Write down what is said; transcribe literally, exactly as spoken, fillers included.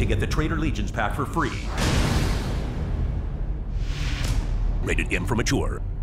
get the Trader Legions pack for free. Rated M for mature.